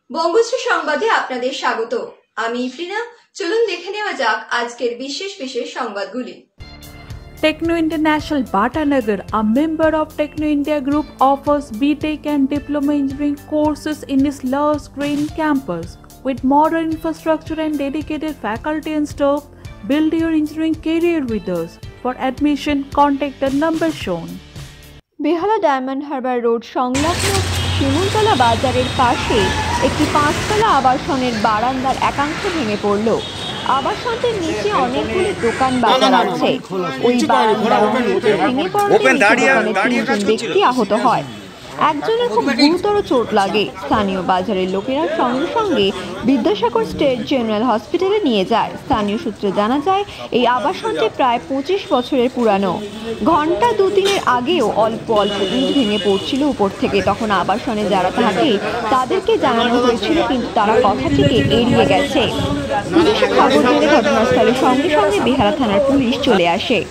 বঙ্গশ্রী সংবাদে আপনাদের স্বাগত। আমি ইফরিনা। চলুন দেখে নেওয়া যাক আজকের বিশেষ বিশেষ সংবাদগুলি। Techno International Bhatanagar, a member of Techno India Group, offers BTech and Diploma Engineering courses in its lush green campus. With modern infrastructure and dedicated faculty and staff, build your engineering career with us. For admission, contact the number shown. Behala Diamond Harbour road সংলগ্ন শিমুলতলা বাজারের পাশে একটি 5তলা আবাসনের বারান্দার একাংশ ভেঙে পড়ল। আবাসনটির নিচে অনেকগুলি দোকান বাজার আছে। ওই বারান্দার ভেঙে পড়লে তিনজন ব্যক্তি আহত হয়। একজনের খুব গুরুতর চোট লাগে। স্থানীয় বাজারের লোকেরা সঙ্গে সঙ্গে বিদ্যাসাগর স্টেট জেনারেল হসপিটালে নিয়ে যায়। স্থানীয় সূত্রে জানা যায়, এই আবাসনটি প্রায় 25 বছরের পুরানো। ঘন্টা 2-3 আগেও অল্প অল্প ইট ভেঙে পড়ছিল উপর থেকে। তখন আবাসনে যারা থাকে তাদেরকে জানানো হয়েছিল, কিন্তু তারা কথাটিকে এড়িয়ে গেছে। পুলিশে খবর দিলে ঘটনাস্থলে সঙ্গে সঙ্গে বেহালা থানার পুলিশ চলে আসে।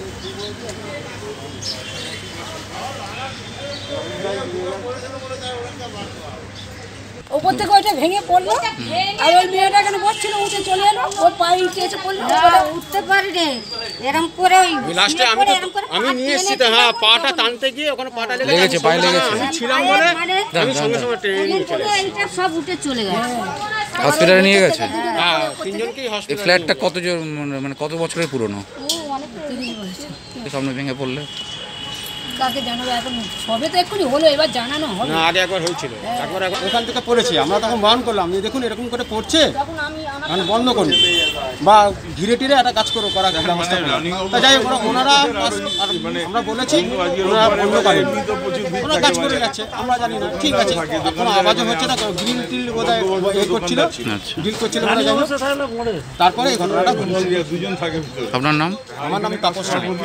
ওপর থেকে ওইটা ভেঙে পড়লো, আর ওই মেয়েটা এখানে বসছিল, উঠে চলে এলো, ওর পায়ে উঠে এসে পড়লো, উঠতে পারি রে এরকম করে। ওই লাস্টে আমি নিয়ে এসেছি তো, হ্যাঁ পাটা টানতে গিয়ে ওখানে পাটা লেগেছে, পায়ে লেগেছে। আমি ছিলাম বলে আমি সঙ্গে সঙ্গে ট্রেনে নিয়ে চলে এসেছি। এইটা সব উঠে চলে গেছে, হসপিটালে নিয়ে গেছে। হ্যাঁ, তিনজনকেই হসপিটালে। এই ফ্ল্যাটটা মানে কত বছরের পুরনো? ও অনেক 30 বছর। সামনে ভেঙে পড়লে কাকে জানাবো এখন? সবে তো এক্ষুনি হলো, এবার জানানো হবে না। আগে একবার হয়েছিল, একবার ওখান থেকে পড়েছি। আমরা তখন বারণ করলাম যে দেখুন এরকম করে পড়ছে, মানে বন্ধ করুন বা ধীরে ধীরে একটা কাজ করার ব্যবস্থা করুন। যাই হোক, ওনারা আমরা বলেছি ওনারা বন্ধ করেন, ওনারা কাজ করে যাচ্ছে, আমরা জানি না। ঠিক আছে, কোনো আওয়াজও হচ্ছে না। গ্রিল টিল বোধহয় এ করছিল, গ্রিল করছিল বলে জানি। তারপরে এই ঘটনাটা দুজন থাকে। আপনার নাম? আমার নাম তাপস।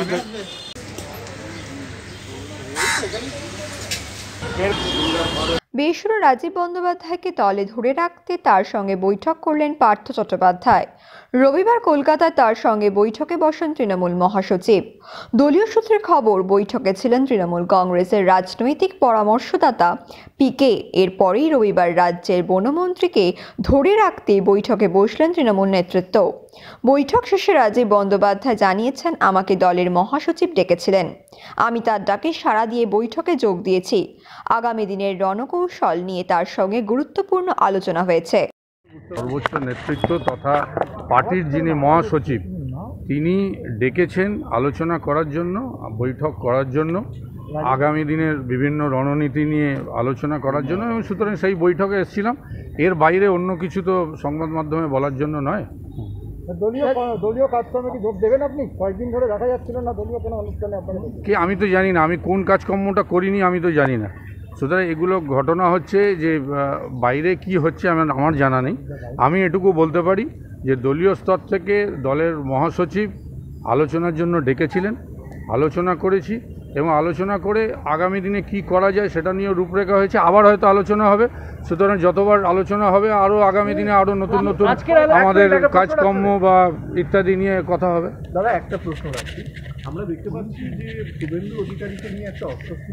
বেসুরো রাজীব বন্দ্যোপাধ্যায়কে দলে ধরে রাখতে তার সঙ্গে বৈঠক করলেন পার্থ চট্টোপাধ্যায়। রবিবার কলকাতায় তার সঙ্গে বৈঠকে বসেন তৃণমূল মহাসচিব। দলীয় সূত্রের খবর, বৈঠকে ছিলেন তৃণমূল কংগ্রেসের রাজনৈতিক পরামর্শদাতা পিকে। এরপরেই রবিবার রাজ্যের বনমন্ত্রীকে ধরে রাখতে বৈঠকে বসলেন তৃণমূল নেতৃত্ব। বৈঠক শেষে রাজীব বন্দ্যোপাধ্যায় জানিয়েছেন, আমাকে দলের মহাসচিব ডেকেছিলেন, আমি তার ডাকে সাড়া দিয়ে বৈঠকে যোগ দিয়েছি। আগামী দিনের রণকৌশল নিয়ে তার সঙ্গে গুরুত্বপূর্ণ আলোচনা হয়েছে। সর্বোচ্চ নেতৃত্ব তথা পার্টির যিনি মহাসচিব, তিনি ডেকেছেন আলোচনা করার জন্য, বৈঠক করার জন্য, আগামী দিনের বিভিন্ন রণনীতি নিয়ে আলোচনা করার জন্য। এবং সুতরাং সেই বৈঠকে এসেছিলাম। এর বাইরে অন্য কিছু তো সংবাদ মাধ্যমে বলার জন্য নয়। দলীয় কাজকর্মে কি যোগ দেবেন আপনি? কয়েকদিন ধরে দেখা যাচ্ছিল না দলীয় কোনো অনুষ্ঠানে আপনাদের। কি আমি তো জানি না, আমি কোন কাজকর্মটা করিনি আমি তো জানি না। সুতরাং এগুলো ঘটনা হচ্ছে যে বাইরে কি হচ্ছে আমার জানা নেই। আমি এটুকু বলতে পারি যে দলীয় স্তর থেকে দলের মহাসচিব আলোচনার জন্য ডেকেছিলেন, আলোচনা করেছি এবং আলোচনা করে আগামী দিনে কি করা যায় সেটা নিয়েও রূপরেখা হয়েছে। আবার হয়তো আলোচনা হবে। সুতরাং যতবার আলোচনা হবে আরও আগামী দিনে আরও নতুন নতুন আমাদের কাজকর্ম বা ইত্যাদি নিয়ে কথা হবে। দাদা, একটা প্রশ্ন রাখছি। আমরা দেখতে পাচ্ছি যে শুভেন্দু অধিকারীকে নিয়ে একটা অস্বস্তি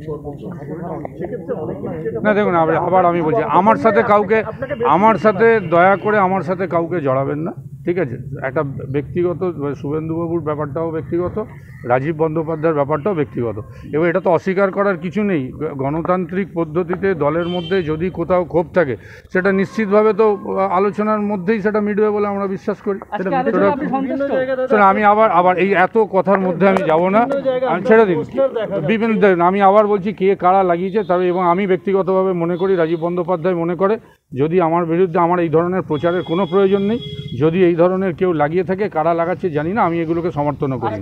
না, দেখুন আবার আমি বলছি, আমার সাথে দয়া করে আমার সাথে কাউকে জড়াবেন না, ঠিক আছে? একটা ব্যক্তিগত, শুভেন্দুবাবুর ব্যাপারটাও ব্যক্তিগত, রাজীব বন্দ্যোপাধ্যায়ের ব্যাপারটাও ব্যক্তিগত। এবং এটা তো অস্বীকার করার কিছু নেই। গণতান্ত্রিক পদ্ধতিতে দলের মধ্যে যদি কোথাও ক্ষোভ থাকে সেটা নিশ্চিতভাবে তো আলোচনার মধ্যেই সেটা মিটবে বলে আমরা বিশ্বাস করি। আমি আবার এই এত কথার মধ্যে আমি যাব না, আমি ছেড়ে দিন। বিভিন্ন আমি আবার বলছি কে কারা লাগিয়েছে তবে, এবং আমি ব্যক্তিগতভাবে মনে করি, রাজীব বন্দ্যোপাধ্যায় মনে করে, যদি আমার বিরুদ্ধে আমার এই ধরনের প্রচারের কোনো প্রয়োজন নেই। যদি এই ধরনের কেউ লাগিয়ে থাকে, কারা লাগাচ্ছে জানি না, আমি এগুলোকে সমর্থন করি।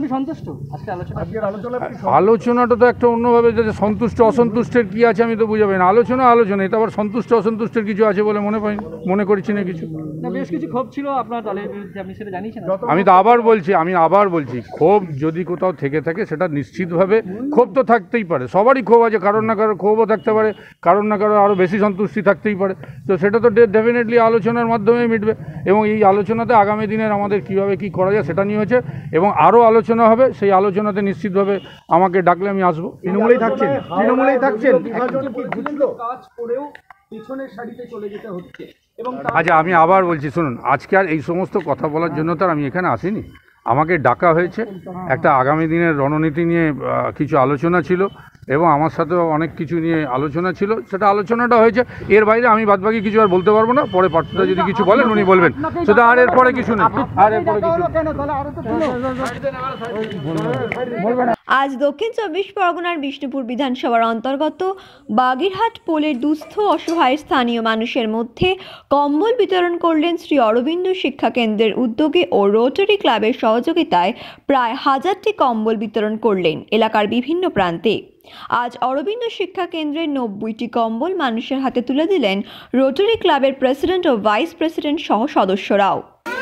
আলোচনাটা তো একটা অন্যভাবে, যে সন্তুষ্ট অসন্তুষ্টের কি আছে আমি তো বুঝাবে না। আলোচনা এটা আবার সন্তুষ্ট অসন্তুষ্টের কিছু আছে বলে মনে করছি না কিছু। বেশ কিছু ক্ষোভ ছিল আপনার দলের বিরুদ্ধে, আপনি সেটা জানিয়েছেন। আমি আবার বলছি ক্ষোভ যদি কোথাও থেকে থাকে সেটা নিশ্চিতভাবে, ক্ষোভ তো থাকতেই পারে, সবারই ক্ষোভ আছে, কারোর না কারোর ক্ষোভও থাকতে পারে, কারোর না কারোর আরও বেশি সন্তুষ্টি থাকতেই পারে। তো সেটা তো ডেফিনেটলি আলোচনার মাধ্যমেই মিটবে। এবং এই আলোচনাতে আগামী দিনের আমাদের কীভাবে কী করা যায় সেটা নিয়ে হয়েছে, এবং আরও আলোচনা হবে। সেই আলোচনাতে নিশ্চিতভাবে আমাকে ডাকলে আমি আসবো। তৃণমূলেই থাকছেন। পেছনের সারিতে চলে যেতে হচ্ছে। এবং আচ্ছা, আমি আবার বলছি, শুনুন, আজকে আর এই সমস্ত কথা বলার জন্য তো আর আমি এখানে আসিনি। আমাকে ডাকা হয়েছে, একটা আগামী দিনের রণনীতি নিয়ে কিছু আলোচনা ছিল এবং আমার সাথেও অনেক কিছু নিয়ে আলোচনা ছিল, সেটা আলোচনাটা হয়েছে। এর বাইরে আমি বাদবাকি কিছু আর বলতে পারবো না। পরে পার্থদা যদি কিছু বলেন উনি বলবেন, সেটা আর এরপরে কিছু নেই। আজ দক্ষিণ 24 পরগনার বিষ্ণুপুর বিধানসভার অন্তর্গত বাগেরহাট পোলের দুস্থ অসহায় স্থানীয় মানুষের মধ্যে কম্বল বিতরণ করলেন শ্রী অরবিন্দ শিক্ষা কেন্দ্রের উদ্যোগে ও রোটারি ক্লাবের সহযোগিতায় প্রায় 1000টি কম্বল বিতরণ করলেন এলাকার বিভিন্ন প্রান্তে। আজ অরবিন্দ শিক্ষা কেন্দ্রের 90টি কম্বল মানুষের হাতে তুলে দিলেন রোটারি ক্লাবের প্রেসিডেন্ট ও ভাইস প্রেসিডেন্ট সহ সদস্যরাও।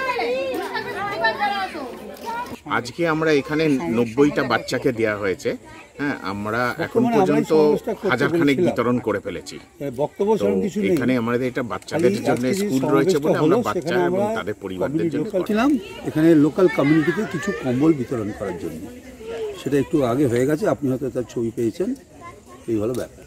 আজকে আমরা এখানে 90টা বাচ্চাকে দেওয়া হয়েছে। হ্যাঁ, আমরা এখন পর্যন্ত 1000 খানেক বিতরণ করে ফেলেছি। এখানে আমাদের এটা বাচ্চাদের জন্য স্কুল রয়েছে বলে আমরা বাচ্চা এবং তাদের পরিবারদের জন্য ছিলাম এখানে লোকাল কমিউনিটিতে কিছু কম্বল বিতরণ করার জন্য। সেটা একটু আগে হয়ে গেছে, আপনি হয়তো তার ছবি পেয়েছেন। এই হলো ব্যাপার।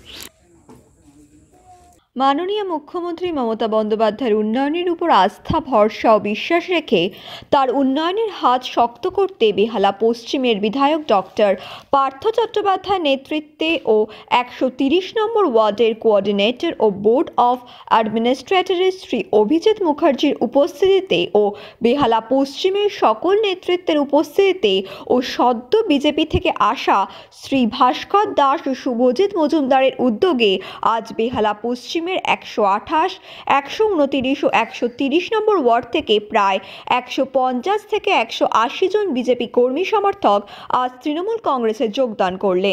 মাননীয় মুখ্যমন্ত্রী মমতা বন্দ্যোপাধ্যায়ের উন্নয়নের উপর আস্থা, ভরসা ও বিশ্বাস রেখে তার উন্নয়নের হাত শক্ত করতে বেহালা পশ্চিমের বিধায়ক ডক্টর পার্থ চট্টোপাধ্যায়ের নেতৃত্বে ও 130 নম্বর ওয়ার্ডের কোঅর্ডিনেটর ও বোর্ড অফ অ্যাডমিনিস্ট্রেটরের শ্রী অভিজিৎ মুখার্জির উপস্থিতিতে ও বেহালা পশ্চিমের সকল নেতৃত্বের উপস্থিতিতে ও সদ্য বিজেপি থেকে আসা শ্রী ভাস্কর দাস ও শুভজিৎ মজুমদারের উদ্যোগে আজ বেহালা পশ্চিমের 128, 129 ও 130 নম্বর ওয়ার্ড থেকে প্রায় 150 থেকে 180 জন বিজেপি কর্মী সমর্থক আজ তৃণমূল কংগ্রেসে যোগদান করলেন।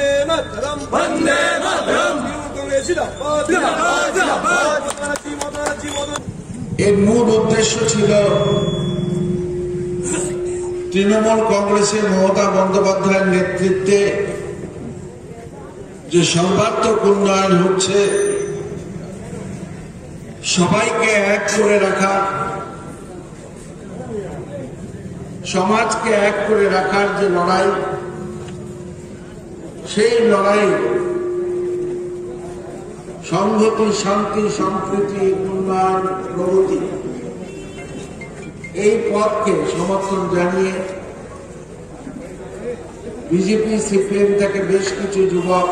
এর মূল উদ্দেশ্য ছিল তৃণমূল কংগ্রেসের মমতা বন্দ্যোপাধ্যায়ের নেতৃত্বে যে সর্বাত্মক উন্নয়ন হচ্ছে, সবাইকে এক করে রাখা, সমাজকে এক করে রাখার যে লড়াই, সেই লড়াই সংহতি, শান্তি, সম্প্রীতি, উন্নয়ন, প্রগতি, এই পথকে সমর্থন জানিয়ে বিজেপি, সিপিএম থেকে বেশ কিছু যুবক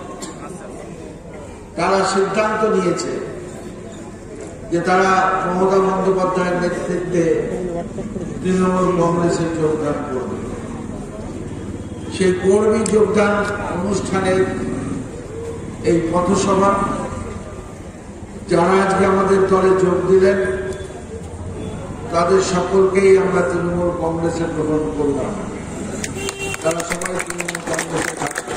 তারা সিদ্ধান্ত নিয়েছে যে তারা মমতা বন্দ্যোপাধ্যায়ের নেতৃত্বে তৃণমূল কংগ্রেসে যোগদান করবে। সেই কর্মী যোগদান অনুষ্ঠানের এই পথসভা, যারা আজকে আমাদের দলে যোগ দিলেন তাদের সকলকেই আমরা তৃণমূল কংগ্রেসে গ্রহণ করলাম। তারা সবাই তৃণমূল কংগ্রেসে থাকবে।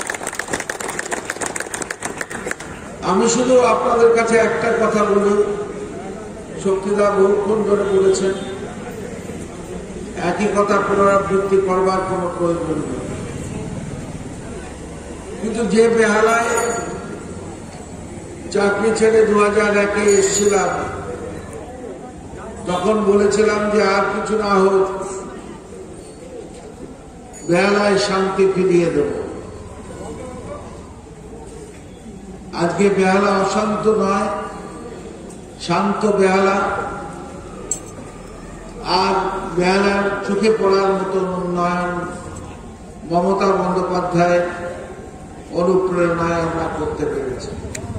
আমি শুধু আপনাদের কাছে একটা কথা বলি, শক্তিদা বহুক্ষণ ধরে বলেছেন, একই কথা পুনরাবৃত্তি করবার কোন প্রয়োজন নেই। কিন্তু যে বেহালায় চাকরি ছেড়ে 2001-এ এসেছিলাম, তখন বলেছিলাম যে আর কিছু না হোক, বেহালায় শান্তি ফিরিয়ে দেব। আজকে বেহালা অশান্ত নয়, শান্ত বেহালা। আর বেহালার চোখে পড়ার মতন উন্নয়ন মমতা বন্দ্যোপাধ্যায়ের অনুপ্রেরণায় আমরা করতে পেরেছি।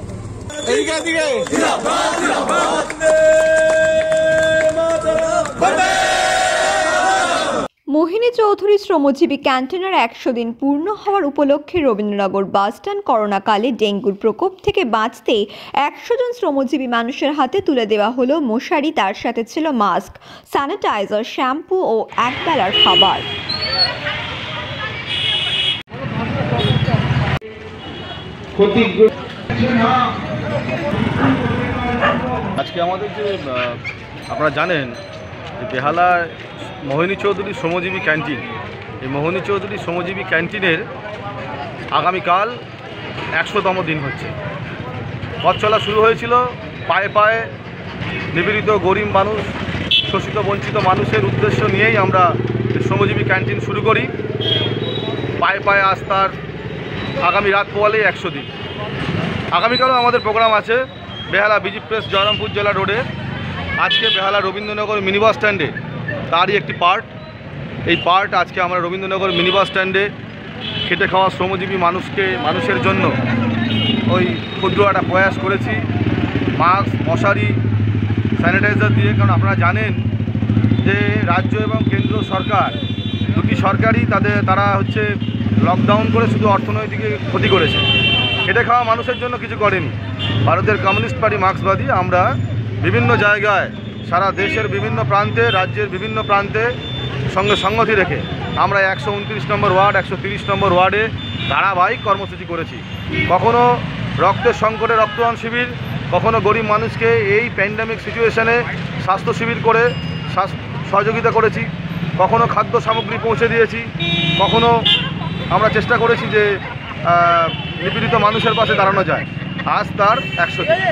মোহিনী চৌধুরী শ্রমজীবী ক্যান্টিনের 100 দিন পূর্ণ হওয়ার উপলক্ষে রবীন্দ্রনগর বাসস্ট্যান্ড করোনাকালে ডেঙ্গুর প্রকোপ থেকে বাঁচতে 100 জন শ্রমজীবী মানুষের হাতে তুলে দেওয়া হলো মশারি, তার সাথে ছিল মাস্ক, স্যানিটাইজার, শ্যাম্পু ও একবেলার খাবার। আজকে আমাদের যে আপনারা জানেন যে বেহালায় মোহিনী চৌধুরী শ্রমজীবী ক্যান্টিন, এই মোহিনী চৌধুরী শ্রমজীবী ক্যান্টিনের আগামীকাল 100তম দিন হচ্ছে। পথ চলা শুরু হয়েছিল পায়ে পায়ে নিপীড়িত গরিব মানুষ, শোষিত বঞ্চিত মানুষের উদ্দেশ্য নিয়েই আমরা শ্রমজীবী ক্যান্টিন শুরু করি। পায়ে পায়ে আজ তার আগামী রাত পোয়ালে 100 দিন। আগামীকালও আমাদের প্রোগ্রাম আছে, বেহালা বিজি প্রেস জয়রামপুর জেলা রোডে আজকে বেহালা রবীন্দ্রনগর মিনি বাস স্ট্যান্ডে তারই একটি পার্ট। এই পার্ট আজকে আমরা রবীন্দ্রনগর মিনি বাস স্ট্যান্ডে খেটে খাওয়া শ্রমজীবী মানুষের জন্য ওই ক্ষুদ্র একটা প্রয়াস করেছি, মাস্ক, মশারি, স্যানিটাইজার দিয়ে। কারণ আপনারা জানেন যে রাজ্য এবং কেন্দ্র সরকার দুটি সরকারই তারা হচ্ছে লকডাউন করে শুধু অর্থনৈতিক ক্ষতি করেছে, খেটে খাওয়া মানুষের জন্য কিছু করেনি। ভারতের কমিউনিস্ট পার্টি মার্ক্সবাদী আমরা বিভিন্ন জায়গায় সারা দেশের বিভিন্ন প্রান্তে, রাজ্যের বিভিন্ন প্রান্তে সঙ্গে সংগতি রেখে আমরা 129 নম্বর ওয়ার্ড, 130 নম্বর ওয়ার্ডে ধারাবাহিক কর্মসূচি করেছি। কখনো রক্তের সংকটে রক্তদান শিবির, কখনো গরিব মানুষকে এই প্যান্ডেমিক সিচুয়েশনে স্বাস্থ্য শিবির করে সহযোগিতা করেছি, কখনো খাদ্য সামগ্রী পৌঁছে দিয়েছি, কখনো আমরা চেষ্টা করেছি যে নিপীড়িত মানুষের পাশে দাঁড়ানো যায়। আজ তার 100 দিন।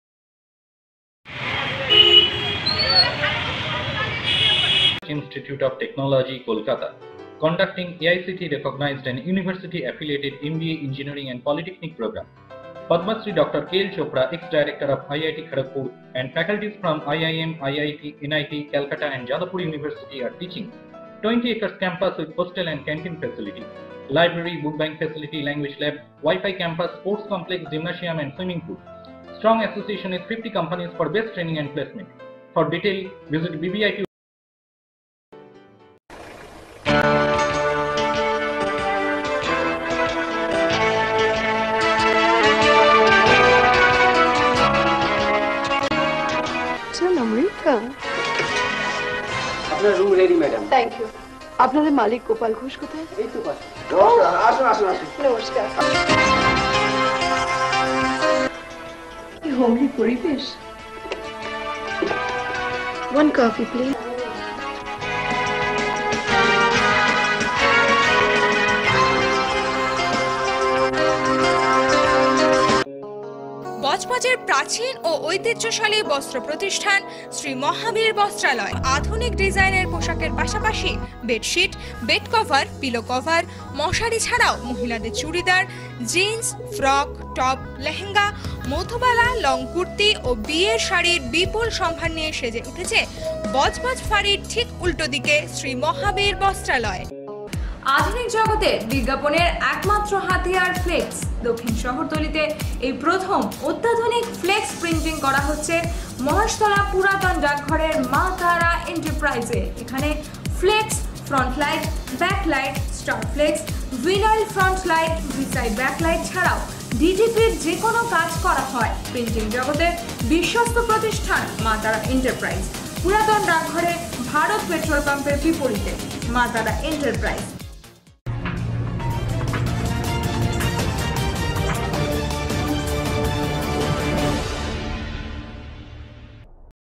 Institute of Technology, Kolkata, conducting AICT recognized and university affiliated MBA Engineering and Polytechnic program. Padma Shri Dr. K.L. Chopra, ex-director of IIT Kharagpur, and faculties from IIM, IIT, NIT, Calcutta and Jadavpur University are teaching 20 acres campus with hostel and canteen facility, library, book bank facility, language lab, Wi-Fi campus, sports complex, gymnasium and swimming pool. Strong association with 50 companies for best training and placement. For detail, visit BBIT. আপনার room ready madam. Thank you. আপনাদের মালিক গোপাল ঘোষ কোথায়? এই তো পাশে। নমস্কার, আসুন আসুন আসুন। নমস্কার। কি হোমলি পরিবেশ। One coffee, please. বজবজের প্রাচীন ও ঐতিহ্যশালী বস্ত্র প্রতিষ্ঠান শ্রী মহাবীর বস্ত্রালয় আধুনিক ডিজাইনের পোশাকের পাশাপাশি bedsheet, bed cover, pillow cover, মশারি ছাড়াও মহিলাদের churidar, jeans, frock, top, lehenga, Madhubala, long kurti ও বিয়ের শাড়ির বিপুল সম্ভার নিয়ে সেজে উঠেছে বজবজ ফাঁড়ির ঠিক উল্টো দিকে শ্রী মহাবীর বস্ত্রালয়। আধুনিক জগতে বিজ্ঞাপনের একমাত্র হাতিয়ার ফ্লেক্স। দক্ষিণ শহরতলিতে এই প্রথম অত্যাধুনিক ফ্লেক্স প্রিন্টিং করা হচ্ছে মহেশতলা পুরাতন ডাকঘরের মা তারা এন্টারপ্রাইজে। এখানে flex, front light, back light, star flex, vinyl front light, ভিসাইড ব্যাক লাইট ছাড়াও ডিটিপির যে কোনো কাজ করা হয়। প্রিন্টিং জগতে বিশ্বস্ত প্রতিষ্ঠান মা তারা এন্টারপ্রাইজ। পুরাতন ডাকঘরে ভারত পেট্রোল পাম্পের বিপরীতে মা তারা এন্টারপ্রাইজ।